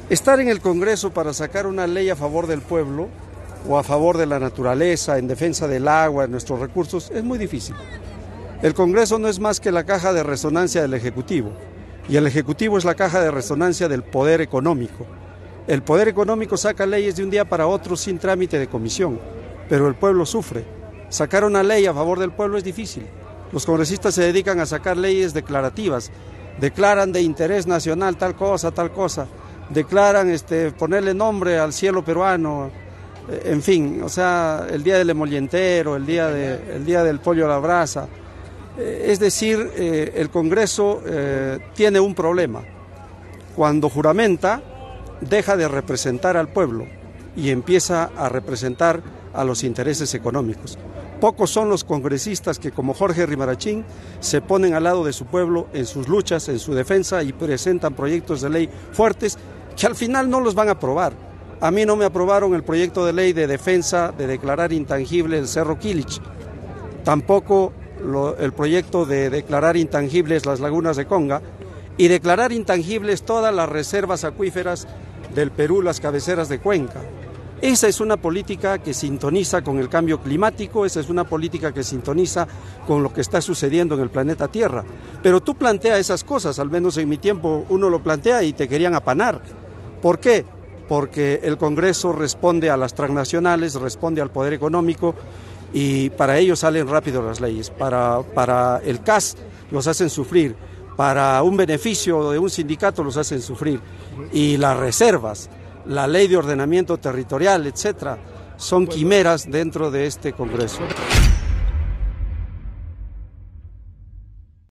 Estar en el Congreso para sacar una ley a favor del pueblo o a favor de la naturaleza, en defensa del agua, de nuestros recursos, es muy difícil. El Congreso no es más que la caja de resonancia del Ejecutivo, y el Ejecutivo es la caja de resonancia del poder económico. El poder económico saca leyes de un día para otro sin trámite de comisión, pero el pueblo sufre. Sacar una ley a favor del pueblo es difícil. Los congresistas se dedican a sacar leyes declarativas, declaran de interés nacional tal cosa, declaran ponerle nombre al cielo peruano, en fin, o sea, el día del emolientero, el día del pollo a la brasa. Es decir, el Congreso tiene un problema. Cuando juramenta, deja de representar al pueblo y empieza a representar a los intereses económicos. Pocos son los congresistas que, como Jorge Rimarachín, se ponen al lado de su pueblo en sus luchas, en su defensa, y presentan proyectos de ley fuertes que al final no los van a aprobar. A mí no me aprobaron el proyecto de ley de defensa de declarar intangible el Cerro Quilich, tampoco el proyecto de declarar intangibles las lagunas de Conga y declarar intangibles todas las reservas acuíferas del Perú, las cabeceras de cuenca. Esa es una política que sintoniza con el cambio climático, esa es una política que sintoniza con lo que está sucediendo en el planeta Tierra. Pero tú planteas esas cosas, al menos en mi tiempo uno lo plantea y te querían apanar. ¿Por qué? Porque el Congreso responde a las transnacionales, responde al poder económico y para ellos salen rápido las leyes. Para el CAS los hacen sufrir, para un beneficio de un sindicato los hacen sufrir. Y las reservas, la ley de ordenamiento territorial, etcétera, son quimeras dentro de este Congreso.